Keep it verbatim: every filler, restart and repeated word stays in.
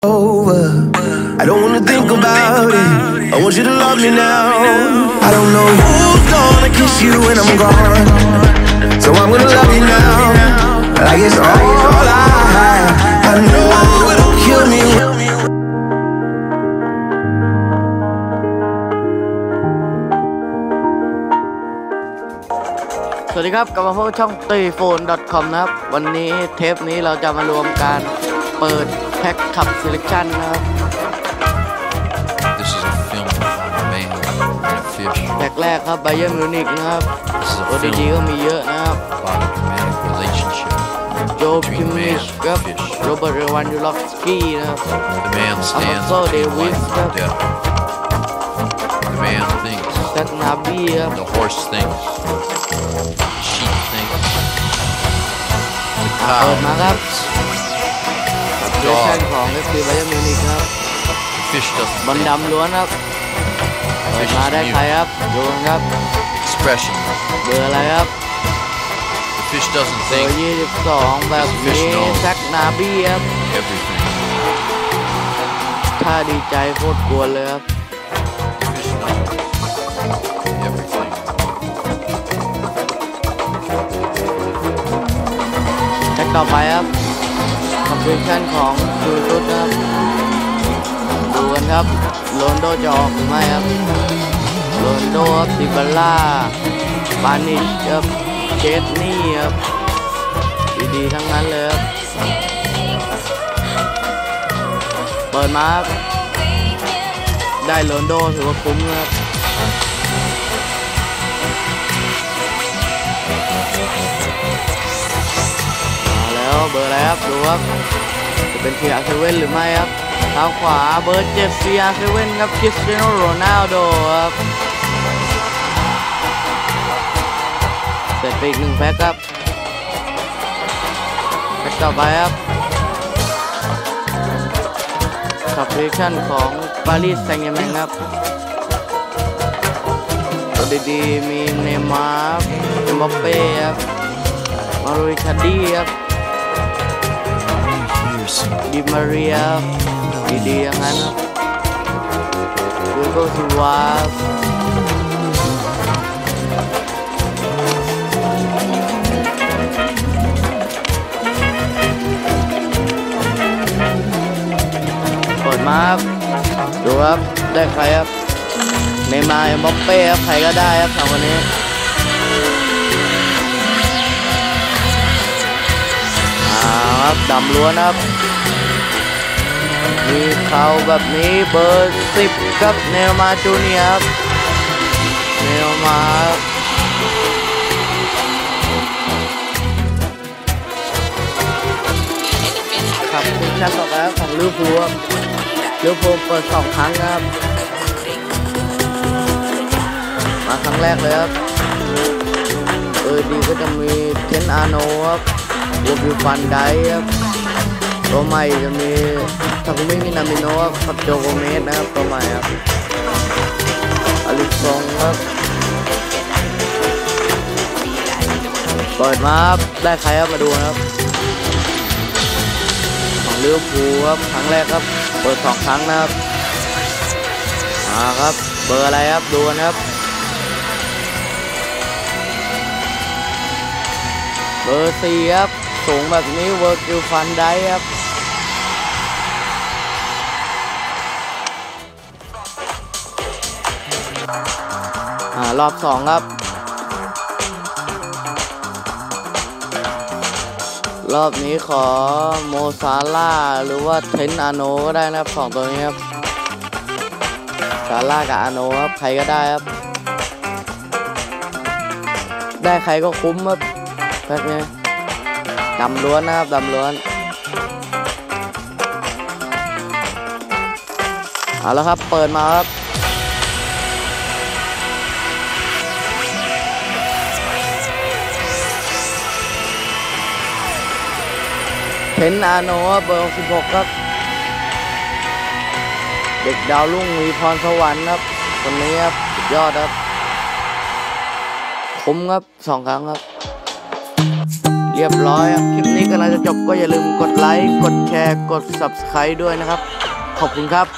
over. I don't wanna think about it. I want you to love me now. I don't know who's gonna kiss you when I'm gone, so I'm gonna love you now. Like it's all I have. I know it'll kill me. สวัสดีครับกลับมาพบช่องตีโฟน ดอท คอม นะครับวันนี้เทปนี้เราจะมารวมการเปิดแพ็คขับ Selection นะครับ This is a film on a man and a fish. แพ็คแรกครับ Bayern Munich นะครับ This is โอ a ดี film ก็มีเยอะนะครับ about a romantic relationship โจ คิม between มิ man ชครับ and fish. โรเบิร์ต เรวันยูลอฟสกี้นะครับ The man stands Alfonso between Davies life and death. The man thinks. แซคนาบีครับ The horse thinks. The sheep thinks. The เปิด cow มาครับ thinks. เวอร์ชันของ เอฟ ซี Bayern Munich ครับ The fish doesn't บอล think. ดำล้วนครับเปิด Fish มาได้ is ใคร mute. ครับดูครับ Expression. เบอร์อะไรครับ The fish doesn't เบอ think ร์ยี่สิบสองแบบนี้แซคนาบีครับ everything. ถ้าดีใจโคตรกวนเลยครับ The fish knows everything. แท็กต่อไปครับคอมเพลชั่นของจูตุสครับดูกันครับโรนลโดจะออกหรือไม่ครับโรนลโดครับดิบาล่าปานิชครับเจสนี่ครับดีๆทั้งนั้นเลยครับเปิดมาครับได้โรนลโดถือว่าคุ้มครับมาแล้วเบอร์อะไรครับดูครับจะเป็น ซี อาร์ เซเว่น หรือไม่ครับทางขวาเบอร์เจ็ด ซี อาร์ เซเว่น ครับคริสเตียโนโรนัลโดครับเสร็จไปอีกหนึ่งแพ็คครับแพ็คต่อไปครับคอมเพลชั่นของปารีสแซงต์แชร์แมงครับตัวดีๆมีเนย์มาร์เอ็มบัปเป้ครับมารูอิคาร์ดี้ครับดิมาเรียดีๆอย่างนั้นครับดูโกซิวาเปิดมาครับดูครับได้ใครครับเนย์มาร์เอ็มบัปเป้ครับใครก็ได้ครับสองคนนี้ครับดำล้วนครับมีเขาแบบนี้เบอร์สิบครับเนลมาจูเนียร์ครับเนลมาครับเป็นชั้นต่อไปของลิเวอร์พูลลิเวอร์พูลเปิดสองครั้งครับมาครั้งแรกเลยครับเออดีก็จะมีเทนอาโนครับวอบิวฟันไดครับตัวใหม่จะมีทาคุมิมินามิโนะกับโจโกเมสนะครับตัวใหม่ครับอลิซงครับเปิดมาครับได้ใครครับมาดูนะครับของลิเวอร์พูลครับครั้งแรกครับเปิดสองครั้งนะครับมาครับเบอร์อะไรครับดูนะครับเบอร์สี่ครับสูงแบบนี้เวิร์กิลฟันได้ครับอ่ารอบสองครับรอบนี้ขอโมซาล่าหรือว่าเทนอาโนก็ได้นะครับสองตัวนี้ครับซาล่ากับอาโนครับใครก็ได้ครับได้ใครก็คุ้มครับแพ็คนี้ดำล้วนนะครับดำล้วนเอาแล้วครับเปิดมาครับเทนอาโนเบอร์สิบหกครับเด็กดาวรุ่งมีพรสวรรค์ครับคนนี้ครับสุดยอดครับคุ้มครับสองครั้งครับเรียบร้อยครับคลิปนี้กำลังจะจบก็อย่าลืมกดไลค์กดแชร์กด ซับสไครบ์ ด้วยนะครับขอบคุณครับ